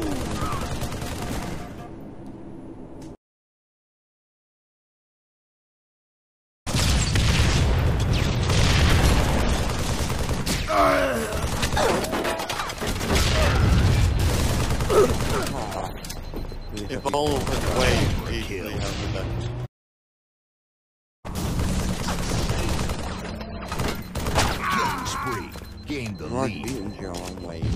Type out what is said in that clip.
Evolve and wave easily over there. Killing spree. Gained the lead. Beating you on wave.